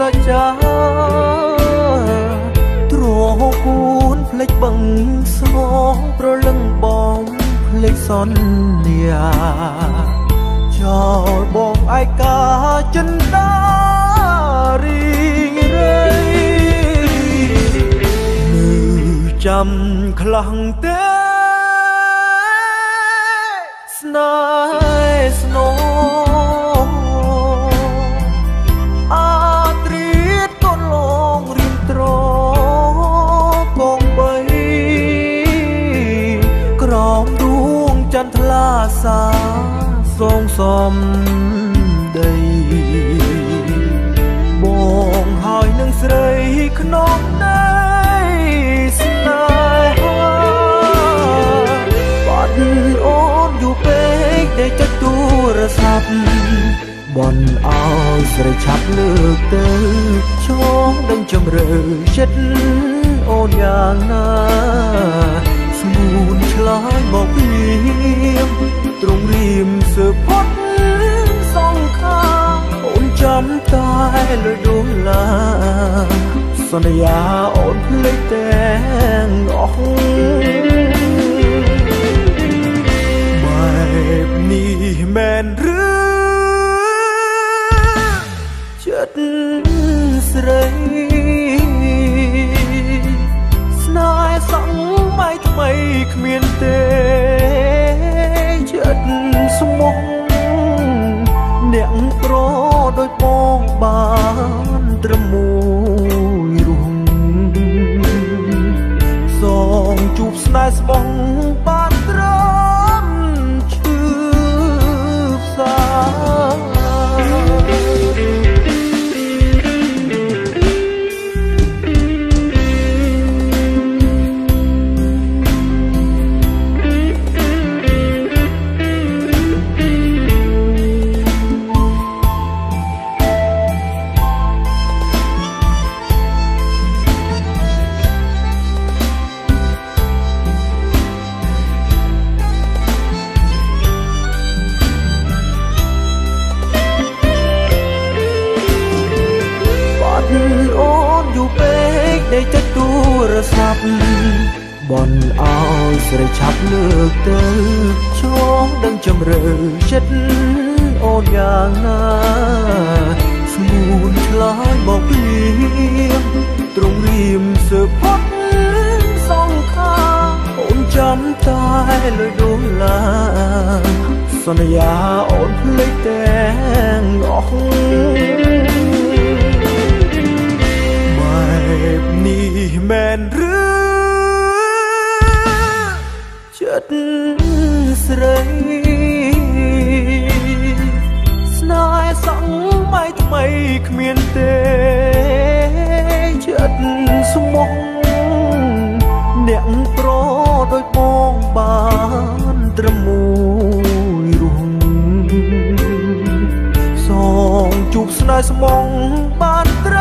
ស្រចា ទ្រគូនភ្លេចបឹងសងប្រលឹងបងភ្លេចសន្យាចោលបងឯកាចិនតារីងរៃនៅចាំខ្លាំងទេស្នេហ៍ស្នងអាត្រៀតកូនលងរៀនត្រកងបីក្រោមដួងចន្ទថ្លាសាសងសំដីបងហើយនឹងស្រីក្នុងដីស្នេហាបាត់អូនយូរពេកដែលចុចទូរស័ព្ទបន់ឲ្យស្រីឆាប់លើកទៅឈងដឹងជំរឿចិត្តអូនយ៉ាងណាស្ងួនឆ្លើយមកព្រៀមទ្រង់រៀមសើផុតសងខាអូនចាំតែលុយដុល្លារសន្យាអូនភ្លេចទាំងអស់បែបនេះមែនឬចិត្តស្រីស្នេហ៍សម័យថ្មីគ្មានទេចិត្តស្មោះអ្នកប្រដោយបងបានត្រឹមមួយរួងសងជួបស្នេហ៍ស្មោះបានត្រឹមឈឺផ្សាចុចទូរស័ព្ទបន់ឲ្យស្រីឆាប់លើកទៅឈងដឹងជំរឿចិត្តអូនយ៉ាងណាស្ងួនឆ្លើយមកព្រៀមទ្រង់រៀមសើផុតសងខាអូនចាំតែលុយដុល្លារសន្យាអូនភ្លេចទាំងអស់បែបនេះមែនឬចិត្តស្រីស្នេហ៍សម័យថ្មីគ្មានទេចិត្តស្មោះអ្នកប្រដោយបងបានត្រឹមមួយរួងសងជួបស្នេហ៍ស្មោះបានត្រឹម